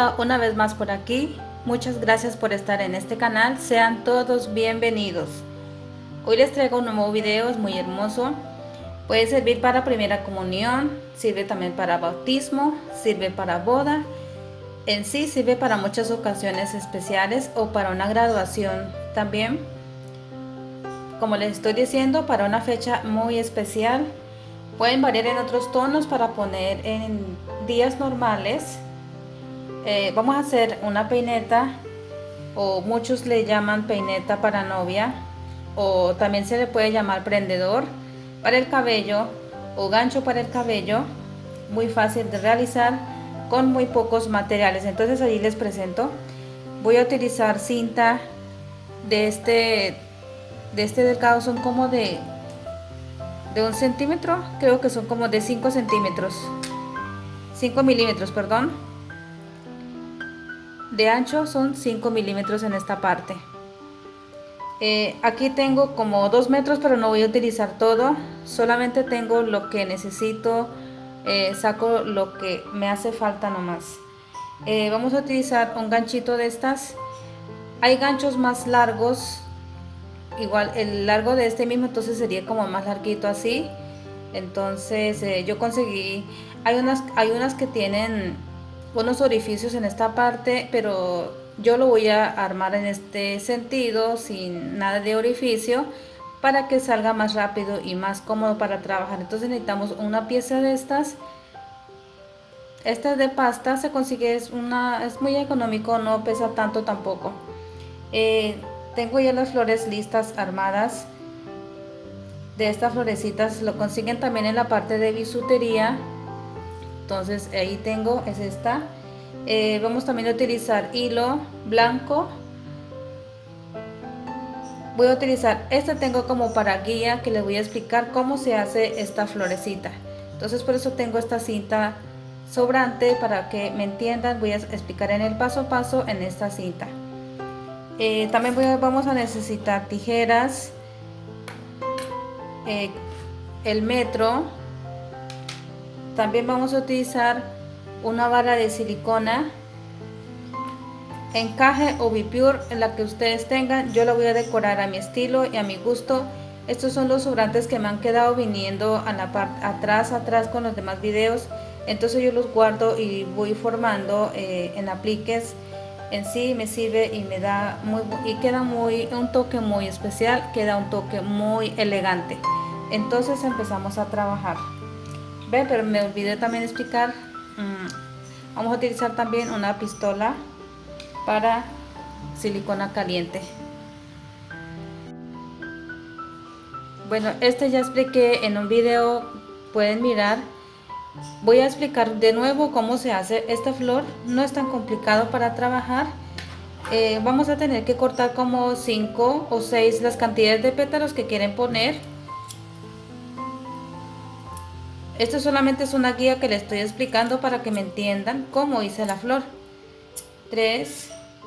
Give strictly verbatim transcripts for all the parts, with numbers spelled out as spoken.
Hola, una vez más por aquí. Muchas gracias por estar en este canal. Sean todos bienvenidos. Hoy les traigo un nuevo video, es muy hermoso. Puede servir para primera comunión, sirve también para bautismo, sirve para boda. En sí sirve para muchas ocasiones especiales o para una graduación también. Como les estoy diciendo, para una fecha muy especial. Pueden variar en otros tonos para poner en días normales. Eh, vamos a hacer una peineta, o muchos le llaman peineta para novia, o también se le puede llamar prendedor para el cabello o gancho para el cabello. Muy fácil de realizar con muy pocos materiales. Entonces ahí les presento. Voy a utilizar cinta de este de este delgado, son como de de un centímetro, creo que son como de cinco centímetros, cinco milímetros, perdón. De ancho son cinco milímetros en esta parte. Eh, aquí tengo como dos metros, pero no voy a utilizar todo, solamente tengo lo que necesito. Eh, saco lo que me hace falta nomás. Eh, vamos a utilizar un ganchito de estas. Hay ganchos más largos, igual el largo de este mismo, entonces sería como más larguito así. Entonces eh, yo conseguí, hay unas, hay unas que tienen unos orificios en esta parte, pero yo lo voy a armar en este sentido sin nada de orificio para que salga más rápido y más cómodo para trabajar. Entonces necesitamos una pieza de estas. Esta de pasta se consigue, es una es muy económico, no pesa tanto tampoco. Eh, tengo ya las flores listas, armadas. De estas florecitas lo consiguen también en la parte de bisutería. Entonces ahí tengo, es esta. Eh, vamos también a utilizar hilo blanco. Voy a utilizar este, tengo como para guía, que les voy a explicar cómo se hace esta florecita. Entonces por eso tengo esta cinta sobrante, para que me entiendan. Voy a explicar en el paso a paso en esta cinta. Eh, también voy a, vamos a necesitar tijeras, eh, el metro. También vamos a utilizar una vara de silicona, encaje o bipure, en la que ustedes tengan. Yo la voy a decorar a mi estilo y a mi gusto. Estos son los sobrantes que me han quedado viniendo a la parte atrás atrás con los demás videos, entonces yo los guardo y voy formando eh, en apliques. En sí me sirve y me da muy, y queda muy un toque muy especial, queda un toque muy elegante. Entonces empezamos a trabajar. Ve, pero me olvidé también explicar. Mmm, vamos a utilizar también una pistola para silicona caliente. Bueno, este ya expliqué en un video, pueden mirar. Voy a explicar de nuevo cómo se hace esta flor. No es tan complicado para trabajar. Eh, vamos a tener que cortar como cinco o seis las cantidades de pétalos que quieren poner. Esto solamente es una guía que les estoy explicando para que me entiendan cómo hice la flor. tres,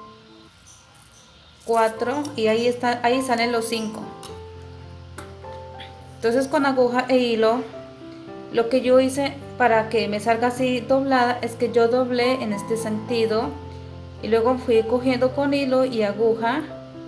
cuatro y ahí está, ahí salen los cinco. Entonces con aguja e hilo, lo que yo hice para que me salga así doblada es que yo doblé en este sentido y luego fui cogiendo con hilo y aguja.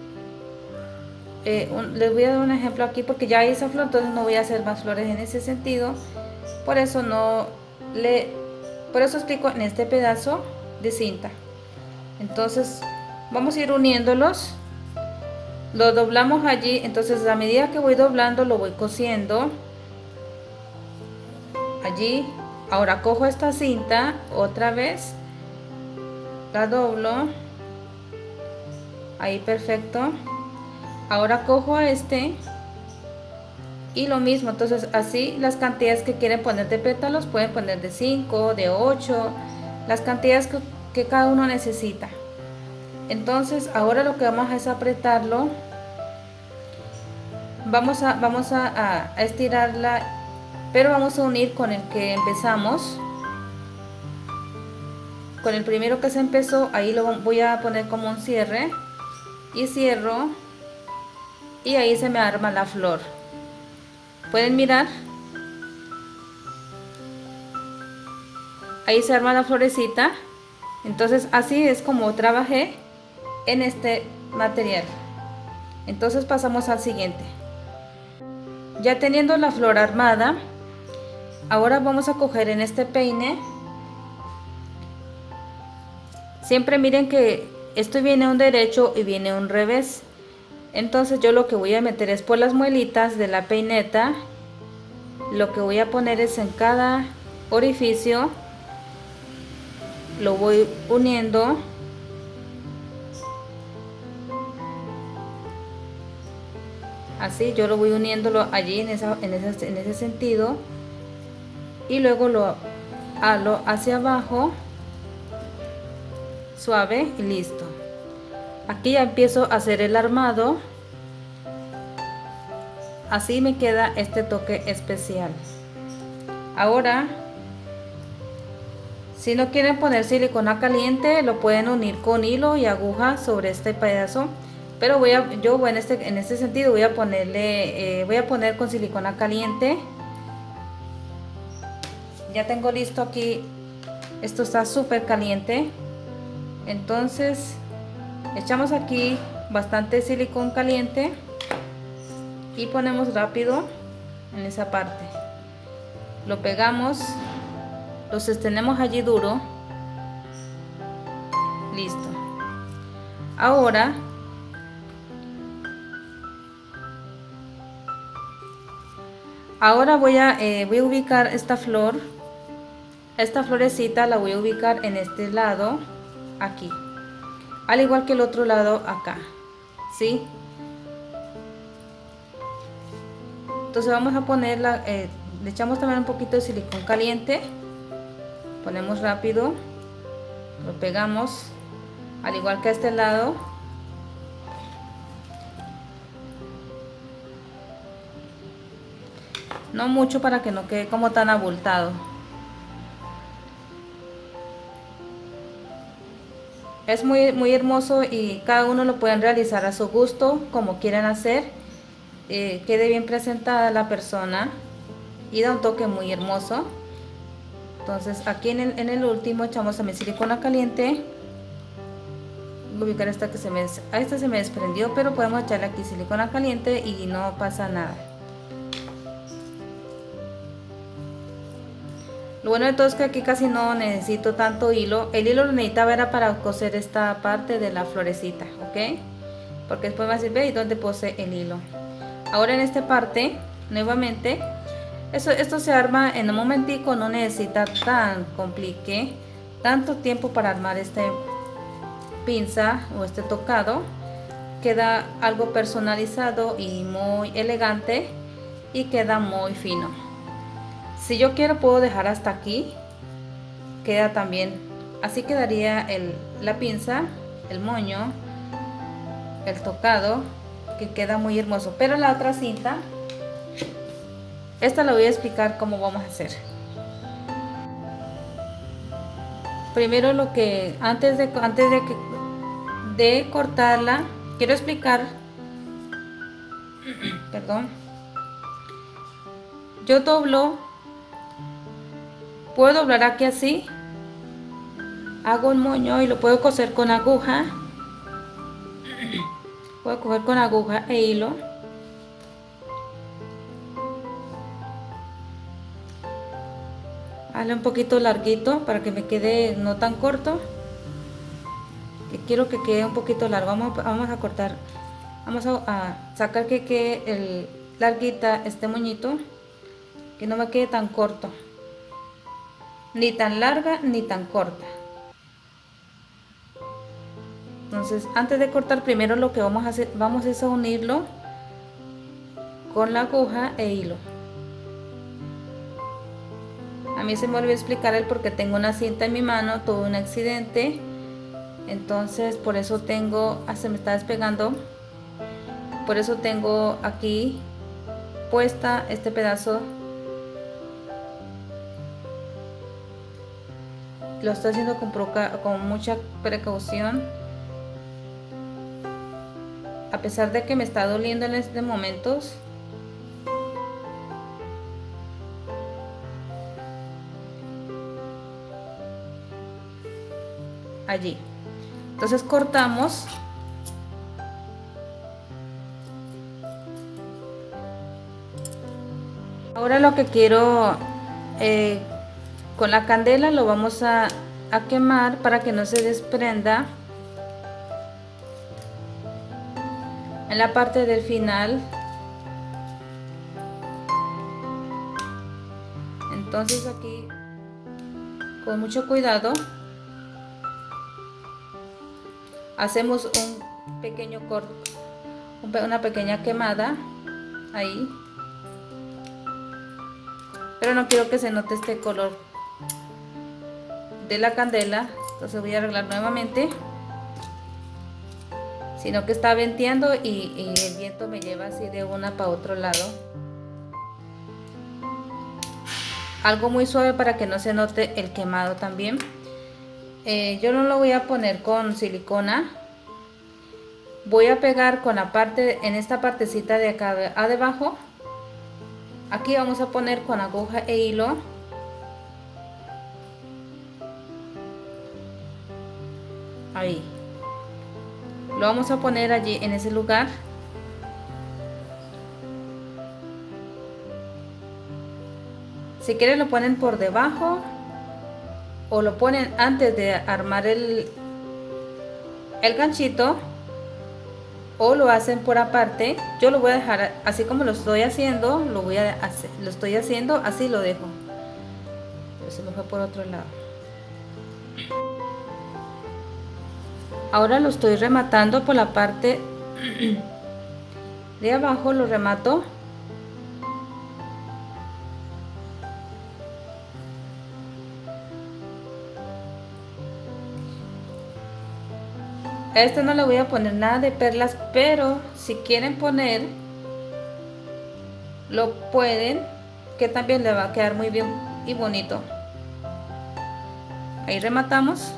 Eh, un, les voy a dar un ejemplo aquí porque ya hice flor, entonces no voy a hacer más flores en ese sentido. Por eso no le, por eso explico en este pedazo de cinta. Entonces vamos a ir uniéndolos. Lo doblamos allí, entonces a medida que voy doblando lo voy cosiendo allí. Ahora cojo esta cinta otra vez, la doblo ahí, perfecto. Ahora cojo este y lo mismo, entonces así las cantidades que quieren poner de pétalos pueden poner de cinco, de ocho, las cantidades que, que cada uno necesita. Entonces ahora lo que vamos a es apretarlo. Vamos a, vamos a, a estirarla, pero vamos a unir con el que empezamos, con el primero que se empezó. Ahí lo voy a poner como un cierre y cierro, y ahí se me arma la flor. Pueden mirar, ahí se arma la florecita. Entonces así es como trabajé en este material. Entonces pasamos al siguiente. Ya teniendo la flor armada, ahora vamos a coger en este peine. Siempre miren que esto viene un derecho y viene un revés. Entonces yo lo que voy a meter es por las muelitas de la peineta. Lo que voy a poner es en cada orificio, lo voy uniendo. Así yo lo voy uniéndolo allí en, esa, en, ese, en ese sentido, y luego lo halo hacia abajo suave y listo. Aquí ya empiezo a hacer el armado. Así me queda este toque especial. Ahora, si no quieren poner silicona caliente, lo pueden unir con hilo y aguja sobre este pedazo. Pero voy a, yo en este, en este sentido voy a ponerle, eh, voy a poner con silicona caliente. Ya tengo listo aquí, esto está súper caliente. Entonces echamos aquí bastante silicón caliente y ponemos rápido en esa parte. Lo pegamos, lo sostenemos allí duro. Listo. Ahora ahora voy a eh, voy a ubicar esta flor, esta florecita la voy a ubicar en este lado, aquí, al igual que el otro lado acá, ¿sí? Entonces vamos a ponerla, eh, le echamos también un poquito de silicón caliente, ponemos rápido, lo pegamos al igual que a este lado. No mucho para que no quede como tan abultado. Es muy, muy hermoso y cada uno lo pueden realizar a su gusto, como quieran hacer. Eh, quede bien presentada la persona y da un toque muy hermoso. Entonces aquí en el, en el último echamos también silicona caliente. Voy a ubicar esta que se me, a esta se me desprendió, pero podemos echarle aquí silicona caliente y no pasa nada. Lo bueno de todo es que aquí casi no necesito tanto hilo. El hilo lo necesitaba era para coser esta parte de la florecita, ¿ok? Porque después va a decir, ve, ¿y dónde puse el hilo? Ahora en esta parte, nuevamente, eso, esto se arma en un momentico, no necesita tan complique, tanto tiempo para armar este pinza o este tocado. Queda algo personalizado y muy elegante y queda muy fino. Si yo quiero puedo dejar hasta aquí, queda también, así quedaría el, la pinza, el moño, el tocado, que queda muy hermoso. Pero la otra cinta, esta la voy a explicar cómo vamos a hacer. Primero lo que, antes de, antes de, de cortarla, quiero explicar, perdón, yo doblo, puedo doblar aquí así, hago un moño y lo puedo coser con aguja, puedo coger con aguja e hilo. Hazle un poquito larguito para que me quede no tan corto, que quiero que quede un poquito largo. Vamos, vamos a cortar, vamos a, a sacar que quede el larguita este moñito, que no me quede tan corto, ni tan larga ni tan corta. Entonces antes de cortar, primero lo que vamos a hacer, vamos es a unirlo con la aguja e hilo. A mí se me olvidó explicar el por qué tengo una cinta en mi mano, tuve un accidente, entonces por eso tengo, ah, se me está despegando, por eso tengo aquí puesta este pedazo. Lo estoy haciendo con, con mucha precaución, a pesar de que me está doliendo en este momento. allí. Entonces cortamos. Ahora lo que quiero eh, con la candela lo vamos a, a quemar para que no se desprenda en la parte del final. Entonces aquí con mucho cuidado hacemos un pequeño corte, una pequeña quemada ahí, pero no quiero que se note este color de la candela, entonces voy a arreglar nuevamente, sino que está venteando y, y el viento me lleva así de una para otro lado. Algo muy suave para que no se note el quemado también. Eh, yo no lo voy a poner con silicona, voy a pegar con la parte, en esta partecita de acá de, a debajo. Aquí vamos a poner con aguja e hilo ahí, lo vamos a poner allí en ese lugar. Si quieren lo ponen por debajo o lo ponen antes de armar el, el ganchito, o lo hacen por aparte. Yo lo voy a dejar así como lo estoy haciendo, lo voy a hacer, lo estoy haciendo así, lo dejo. Pero se me fue por otro lado. Ahora lo estoy rematando por la parte de abajo, lo remato. A este no le voy a poner nada de perlas, pero si quieren poner, lo pueden, que también le va a quedar muy bien y bonito. Ahí rematamos.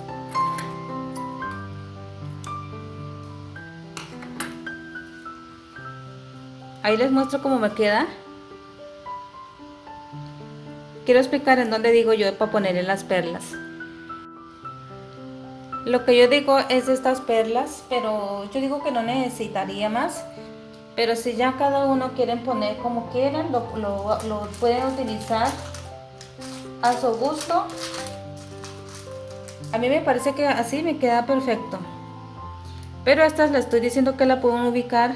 Ahí les muestro cómo me queda. Quiero explicar en dónde digo yo para ponerle las perlas. Lo que yo digo es de estas perlas, pero yo digo que no necesitaría más. Pero si ya cada uno quieren poner como quieran, lo, lo, lo pueden utilizar a su gusto. A mí me parece que así me queda perfecto. Pero estas les estoy diciendo que la pueden ubicar.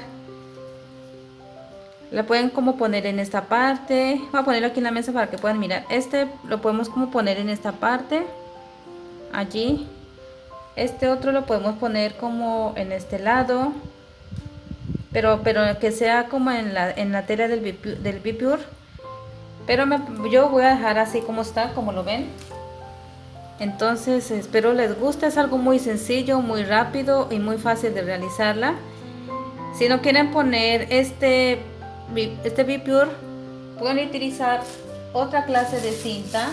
La pueden como poner en esta parte. Voy a ponerlo aquí en la mesa para que puedan mirar. Este lo podemos como poner en esta parte. Allí. Este otro lo podemos poner como en este lado. Pero, pero que sea como en la, en la tela del B-Pure. Pero me, yo voy a dejar así como está, como lo ven. Entonces espero les guste. Es algo muy sencillo, muy rápido y muy fácil de realizarla. Si no quieren poner este este B-Pure, pueden utilizar otra clase de cinta.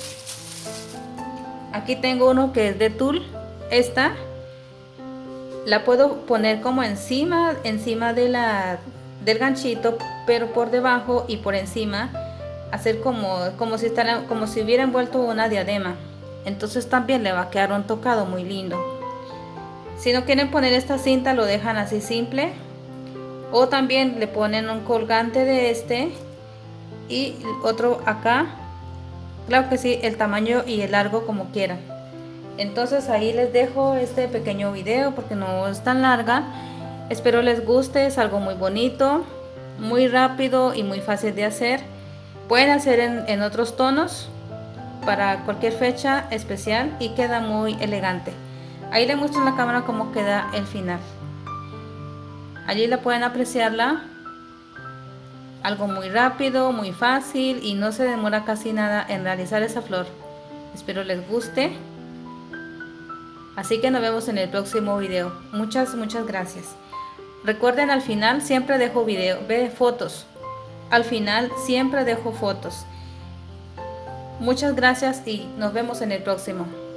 Aquí tengo uno que es de tul. Esta la puedo poner como encima encima de la del ganchito, pero por debajo y por encima, hacer como como si estara, como si hubiera envuelto una diadema. Entonces también le va a quedar un tocado muy lindo. Si no quieren poner esta cinta, lo dejan así simple, o también le ponen un colgante de este y otro acá. Claro que sí, el tamaño y el largo como quieran. Entonces ahí les dejo este pequeño video porque no es tan larga. Espero les guste. Es algo muy bonito, muy rápido y muy fácil de hacer. Pueden hacer en, en otros tonos para cualquier fecha especial y queda muy elegante. Ahí les muestro en la cámara cómo queda el final. Allí la pueden apreciarla. Algo muy rápido, muy fácil y no se demora casi nada en realizar esa flor. Espero les guste. Así que nos vemos en el próximo video. Muchas, muchas gracias. Recuerden, al final siempre dejo video, ve fotos. Al final siempre dejo fotos. Muchas gracias y nos vemos en el próximo.